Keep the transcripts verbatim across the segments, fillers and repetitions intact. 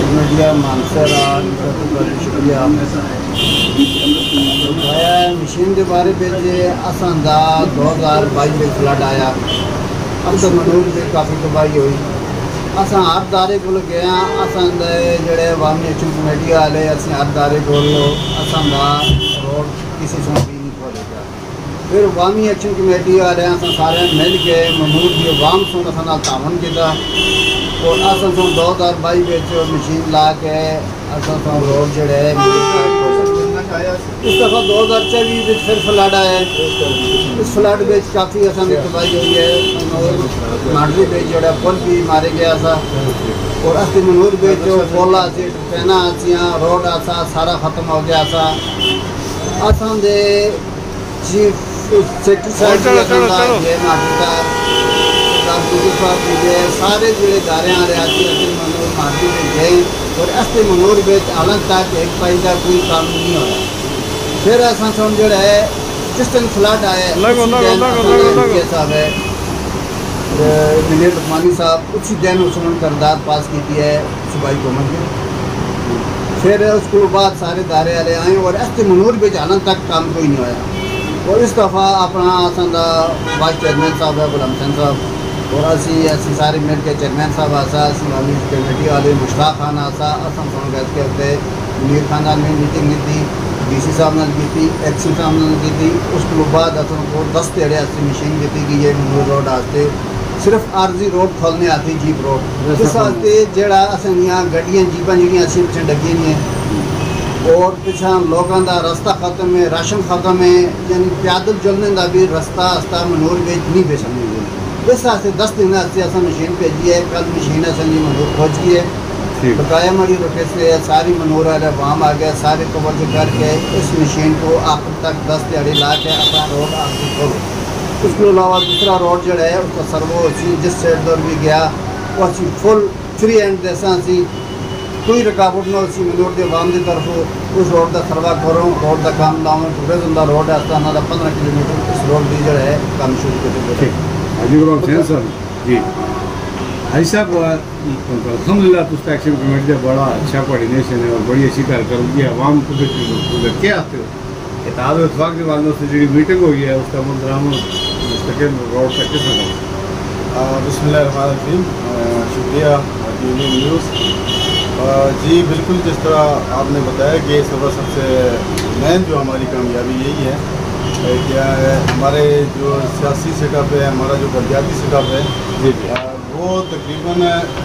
Media Mansar شکریہ machine کے بارے میں اصل دو ہزار بائی میں فلڈ آیا اب تو منور سے کافی تباہی ہوئی اصل ہر دارے کو گیا اصل جڑے عوامی ایکشن کمیٹی والے اِسی ہر دارے کو اصل روڈ کسی سے بھی نہیں کھولے گا پھر عوامی ایکشن کمیٹی والے اصل سارے مل کے منور کی عوام سے اصل تعاون کیا اور اصل سن دو ہزار بائی مشین لا کے اصل سن روڈ جڑے اس دفعہ دو ہزار چوبی پھر فلڈ آیا اس فلڈ میں کافی اصل تباہی ہوئی ہے ماڈلی پہ جڑا پل بھی مارے گیا تھا اور اصلی منور پہ جو پولا سی ٹریناں آسیاں روڈ آسا سارا ختم ہو گیا تھا اصل دے چیف سیکٹری صاحب سارے جڑے ادارے ریاستی اصل منور مارکی میں گئے اور اصل منور میں حالت تک ایک پائی کا کوئی کام نہیں ہوا پھر اصل سن جڑا ہے جس دن فلڈ آیا صاحب ہے منیر لقمانی صاحب اسی دن اس نے قرارداد پاس کی ہے صوبائی حکومت میں پھر اس کو بعد سارے ادارے والے آئے اور اصل منور میں حالت تک کام کوئی نہیں ہوا اور اس دفعہ اپنا اصل وائس چیئرمین صاحب ہے غلام حسین صاحب اور اسی اسی سارے مل کے چیئرمین صاحب آسا اسی عوامی کمیٹی والے مشتاق خان آسا اصل سن گئے کے ہوتے منیر خاندان میں میٹنگ کی تھی ڈی سی صاحب نے کی تھی ایکس سی صاحب نے کی تھی اس کے بعد اصل کو دس تیڑے ایسی مشین دیتی کہ یہ منور روڈ آتے صرف عارضی روڈ کھولنے آتی جیپ روڈ اس واسطے جڑا اصل یہاں گڈیاں جیپاں جڑیاں اسی پیچھے ڈگی نہیں ہیں اور پیچھے لوگوں کا رستہ ختم ہے راشن ختم ہے یعنی پیادل چلنے کا بھی رستہ رستہ منور میں نہیں بے سمجھ گئی اس واسطے دس دن سے اصل مشین بھیجی ہے کل مشین اصل جی منور پہنچ گئی ہے بقایا مڑی روکے سے ساری منور والے عوام آ گیا سارے توجہ کر کے اس مشین کو آخر تک دس دیہڑی لا کے اپنا روڈ آخری کھولو اس کے علاوہ دوسرا روڈ جڑا ہے اس کا سرو اسی جس سائڈ دور بھی گیا وہ اسی فل فری اینڈ جیسا اسی کوئی رکاوٹ نہ اسی منور کے عوام کی طرف اس روڈ کا سروا کروں روڈ کا کام لاؤں ٹورے زندہ روڈ ہے انہوں پندرہ کلو میٹر اس روڈ کی جڑا ہے کام شروع کر دیا حاجی غلام حسین صاحب جی حاجی صاحب الحمد للہ تو ایکشن کمیٹی کا بڑا اچھا کوآرڈینیشن ہے اور بڑی اچھی کارکردگی ہے عوام کو کیا آتے ہو اتحاد اتفاق کے والوں سے جو میٹنگ ہوئی ہے اس کا منظرام مستقل روڈ کا کس طرح بسم اللہ الرحمن الرحیم شکریہ یونین نیوز جی بالکل جس طرح آپ نے بتایا کہ اس دفعہ سب سے مین جو ہماری کامیابی یہی ہے کیا ہے ہمارے جو سیاسی سیٹ اپ ہے ہمارا جو بلدیاتی سیٹ اپ ہے جی وہ تقریباً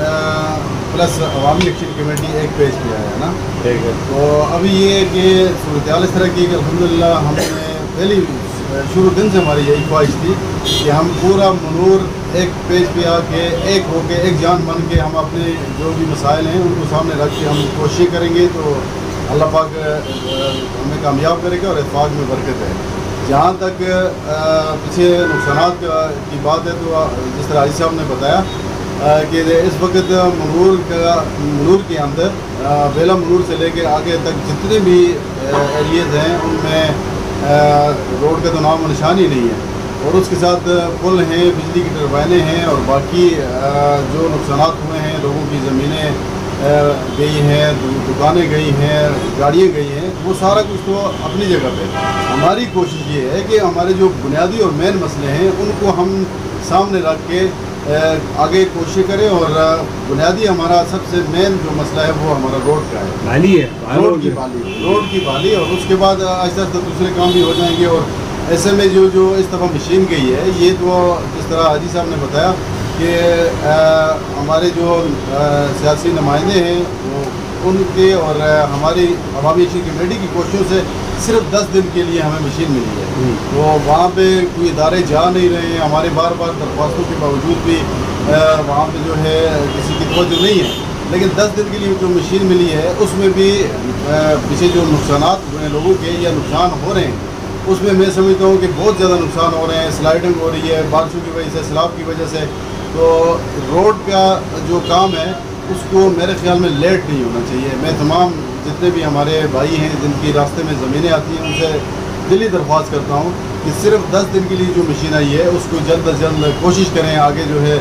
پلس عوامی ایکشن کمیٹی ایک پیج پہ آیا ہے نا ٹھیک ہے تو ابھی یہ کہ صورتحال اس طرح کی کہ الحمدللہ ہم نے پہلی شروع دن سے ہماری یہی خواہش تھی کہ ہم پورا منور ایک پیج پہ آ کے ایک ہو کے ایک جان بن کے ہم اپنے جو بھی مسائل ہیں ان کو سامنے رکھ کے ہم کوشش کریں گے تو اللہ پاک ہمیں کامیاب کرے گا اور اتفاق میں برکت ہے جہاں تک پیچھے نقصانات کی بات ہے تو جس طرح حاجی صاحب نے بتایا کہ اس وقت منور کا منور کے اندر بیلا منور سے لے کے آگے تک جتنے بھی ایریز ہیں ان میں روڈ کا تو نام و نشان ہی نہیں ہے اور اس کے ساتھ پل ہیں بجلی کی ٹربائنیں ہیں اور باقی جو نقصانات ہوئے ہیں لوگوں کی زمینیں گئی ہیں دکانیں گئی ہیں گاڑیاں گئی ہیں وہ سارا کچھ تو اپنی جگہ پہ ہماری کوشش یہ ہے کہ ہمارے جو بنیادی اور مین مسئلے ہیں ان کو ہم سامنے رکھ کے آگے کوشش کریں اور بنیادی ہمارا سب سے مین جو مسئلہ ہے وہ ہمارا روڈ کا ہے بالی ہے روڈ کی بالی روڈ کی بالی اور اس کے بعد آہستہ آہستہ دوسرے کام بھی ہو جائیں گے اور ایسے میں جو جو اس دفعہ مشین گئی ہے یہ تو جس طرح حاجی صاحب نے بتایا کہ ہمارے جو سیاسی نمائندے ہیں وہ ان کے اور ہماری عوامی ایکشن کمیٹی کی کوششوں سے صرف دس دن کے لیے ہمیں مشین ملی ہے تو وہاں پہ کوئی ادارے جا نہیں رہے ہیں ہمارے بار بار درخواستوں کے باوجود بھی وہاں پہ جو ہے کسی کی توجہ نہیں ہے لیکن دس دن کے لیے جو مشین ملی ہے اس میں بھی پیچھے جو نقصانات ہوئے ہیں لوگوں کے یا نقصان ہو رہے ہیں اس میں میں سمجھتا ہوں کہ بہت زیادہ نقصان ہو رہے ہیں سلائڈنگ ہو رہی ہے بارشوں کی وجہ سے سیلاب کی وجہ سے تو روڈ کا جو کام ہے اس کو میرے خیال میں لیٹ نہیں ہونا چاہیے میں تمام جتنے بھی ہمارے بھائی ہیں جن کی راستے میں زمینیں آتی ہیں ان سے دلی درخواست کرتا ہوں کہ صرف دس دن کے لیے جو مشین آئی ہے اس کو جلد از جلد کوشش کریں آگے جو ہے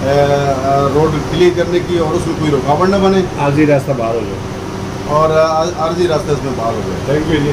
रोड क्लियर करने की और उसमें कोई रुकावट न बने, आरजी रास्ता बाहर हो जाए और आरजी रास्ता इसमें बाहर हो जाए। Thank you ji.